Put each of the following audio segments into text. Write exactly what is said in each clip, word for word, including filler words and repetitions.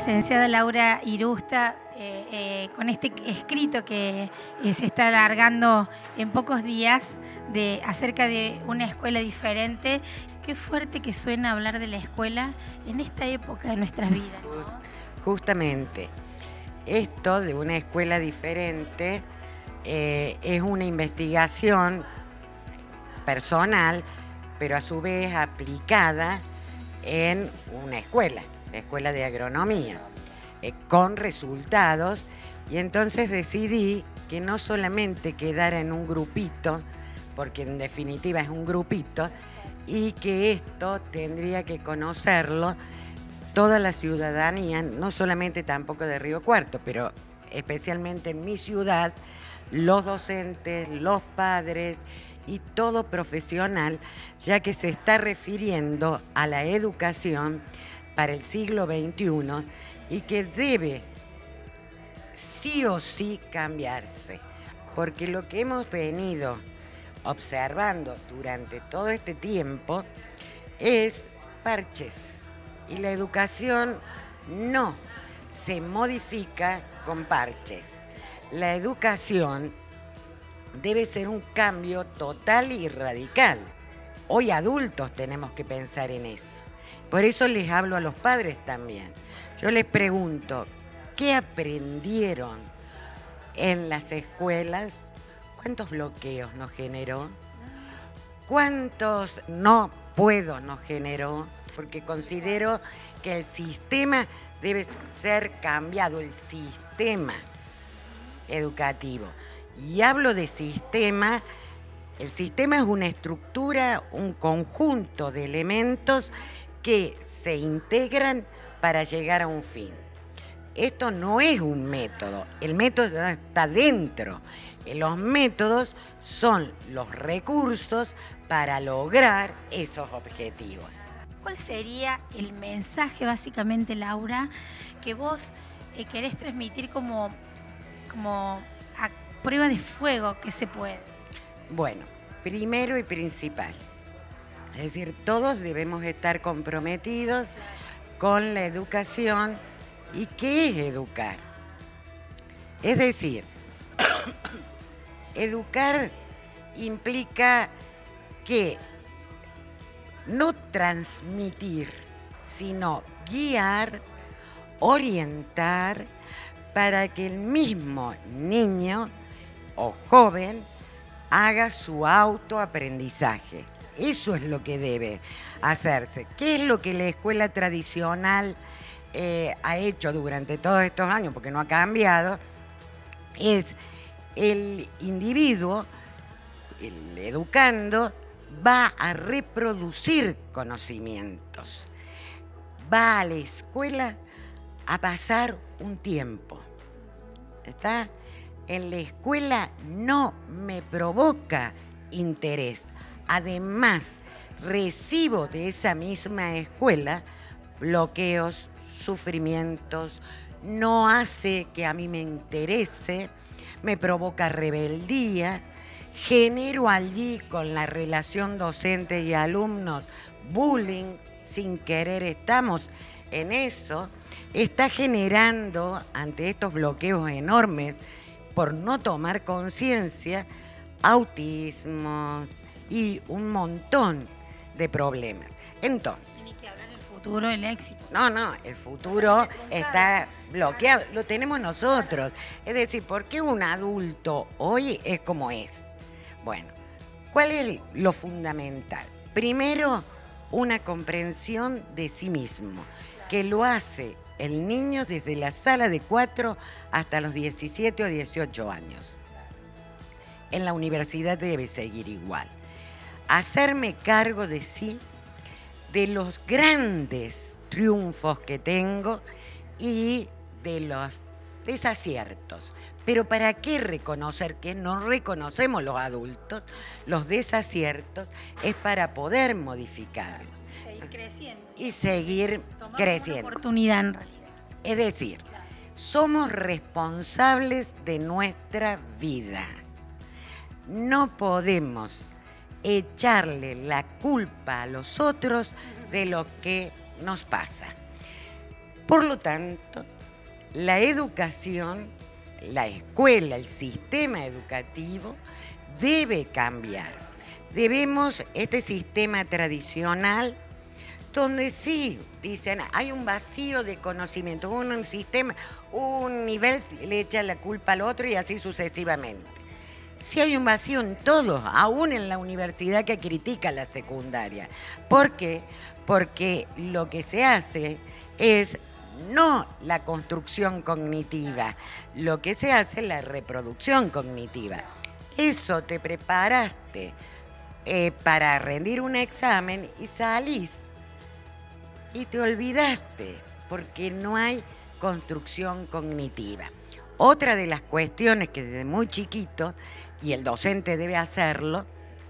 licenciada Laura Irusta, eh, eh, con este escrito que eh, se está alargando en pocos días de, acerca de una escuela diferente. Qué fuerte que suena hablar de la escuela en esta época de nuestras vidas, ¿no? Justamente, esto de una escuela diferente eh, es una investigación personal, pero a su vez aplicada en una escuela, la escuela de agronomía, eh, con resultados, y entonces decidí que no solamente quedara en un grupito, porque en definitiva es un grupito, y que esto tendría que conocerlo toda la ciudadanía, no solamente tampoco de Río Cuarto, pero especialmente en mi ciudad, los docentes, los padres y todo profesional, ya que se está refiriendo a la educación para el siglo veintiuno y que debe sí o sí cambiarse, porque lo que hemos venido observando durante todo este tiempo es parches, y la educación no se modifica con parches. La educación debe ser un cambio total y radical. Hoy adultos tenemos que pensar en eso. Por eso les hablo a los padres también. Yo les pregunto, ¿qué aprendieron en las escuelas? ¿Cuántos bloqueos nos generó? ¿Cuántos no puedo nos generó? Porque considero que el sistema debe ser cambiado, el sistema educativo. Y hablo de sistema, el sistema es una estructura, un conjunto de elementos que se integran para llegar a un fin. Esto no es un método, el método está dentro. Los métodos son los recursos para lograr esos objetivos. ¿Cuál sería el mensaje, básicamente, Laura, que vos eh, querés transmitir como, como a prueba de fuego que se puede? Bueno, primero y principal, es decir, todos debemos estar comprometidos con la educación. ¿Y qué es educar? Es decir, educar implica que no transmitir, sino guiar, orientar, para que el mismo niño o joven haga su autoaprendizaje. Eso es lo que debe hacerse. ¿Qué es lo que la escuela tradicional eh, ha hecho durante todos estos años? Porque no ha cambiado. Es el individuo, el educando, va a reproducir conocimientos. Va a la escuela a pasar un tiempo. ¿Está? En la escuela no me provoca interés. Además, recibo de esa misma escuela bloqueos, sufrimientos, no hace que a mí me interese, me provoca rebeldía, genero allí con la relación docente y alumnos bullying, sin querer estamos en eso, está generando ante estos bloqueos enormes por no tomar conciencia, autismo y un montón de problemas. Entonces, Tiene que hablar del futuro, el éxito. no, no, el futuro está bloqueado, lo tenemos nosotros. Es decir, ¿por qué un adulto hoy es como es? Bueno, ¿cuál es lo fundamental? Primero, una comprensión de sí mismo, que lo hace el niño desde la sala de cuatro hasta los diecisiete o dieciocho años. En la universidad debe seguir igual. Hacerme cargo de sí, de los grandes triunfos que tengo y de los desaciertos. Pero ¿para qué reconocer que no reconocemos los adultos? Los desaciertos es para poder modificarlos. Seguir creciendo. Y seguir Tomar creciendo. una oportunidad en realidad. Es decir, somos responsables de nuestra vida. No podemos echarle la culpa a los otros de lo que nos pasa. Por lo tanto, la educación, la escuela, el sistema educativo debe cambiar. Debemos, este sistema tradicional, donde sí, dicen, hay un vacío de conocimiento, un, un sistema, un nivel le echa la culpa al otro y así sucesivamente. Sí hay un vacío en todos, aún en la universidad que critica la secundaria. ¿Por qué? Porque lo que se hace es no la construcción cognitiva, lo que se hace es la reproducción cognitiva. Eso te preparaste eh, para rendir un examen y salís y te olvidaste porque no hay construcción cognitiva. Otra de las cuestiones que desde muy chiquito, y el docente debe hacerlo,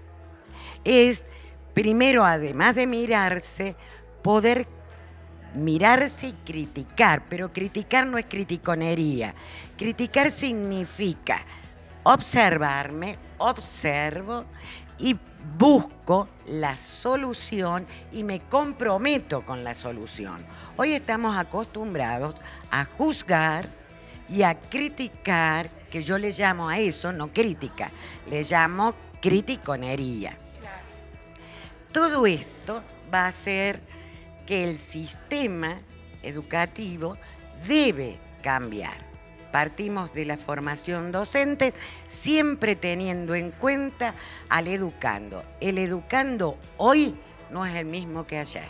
es primero, además de mirarse, poder mirarse y criticar, pero criticar no es criticonería. Criticar significa observarme, observo y busco la solución y me comprometo con la solución. Hoy estamos acostumbrados a juzgar y a criticar, que yo le llamo a eso, no crítica, le llamo criticonería. Todo esto va a hacer que el sistema educativo debe cambiar. Partimos de la formación docente, siempre teniendo en cuenta al educando. El educando hoy no es el mismo que ayer.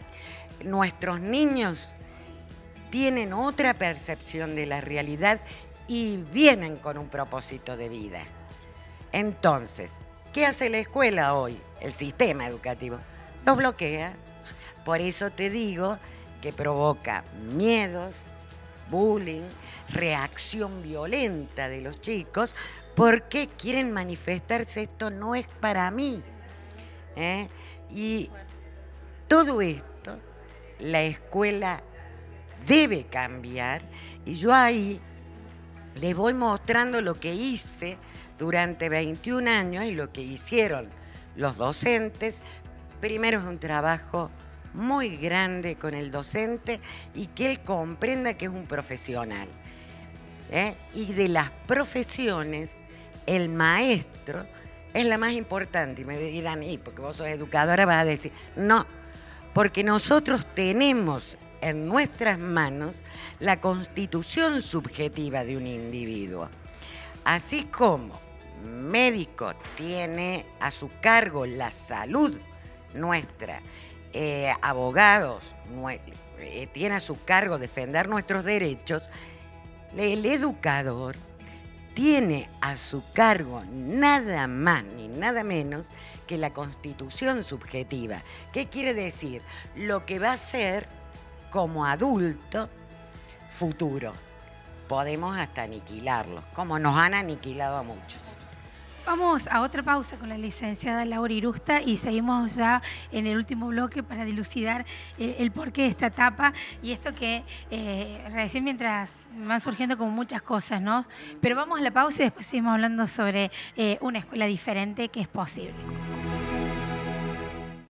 Nuestros niños tienen otra percepción de la realidad y vienen con un propósito de vida. Entonces, ¿qué hace la escuela hoy? El sistema educativo los bloquea. Por eso te digo que provoca miedos, bullying, reacción violenta de los chicos, porque quieren manifestarse, esto no es para mí. ¿Eh? Y todo esto, la escuela debe cambiar, y yo ahí les voy mostrando lo que hice durante veintiún años y lo que hicieron los docentes. Primero es un trabajo muy grande con el docente y que él comprenda que es un profesional. ¿Eh? Y de las profesiones, el maestro es la más importante. Y me dirán, y porque vos sos educadora vas a decir, no, porque nosotros tenemos en nuestras manos la constitución subjetiva de un individuo. Así como médico tiene a su cargo la salud nuestra, eh, abogados eh, tiene a su cargo defender nuestros derechos, el educador tiene a su cargo nada más ni nada menos que la constitución subjetiva. ¿Qué quiere decir? Lo que va a ser como adulto futuro. Podemos hasta aniquilarlos, como nos han aniquilado a muchos. Vamos a otra pausa con la licenciada Laura Irusta y seguimos ya en el último bloque para dilucidar el, el porqué de esta etapa y esto que eh, recién mientras van surgiendo como muchas cosas, ¿no? Pero vamos a la pausa y después seguimos hablando sobre eh, una escuela diferente que es posible.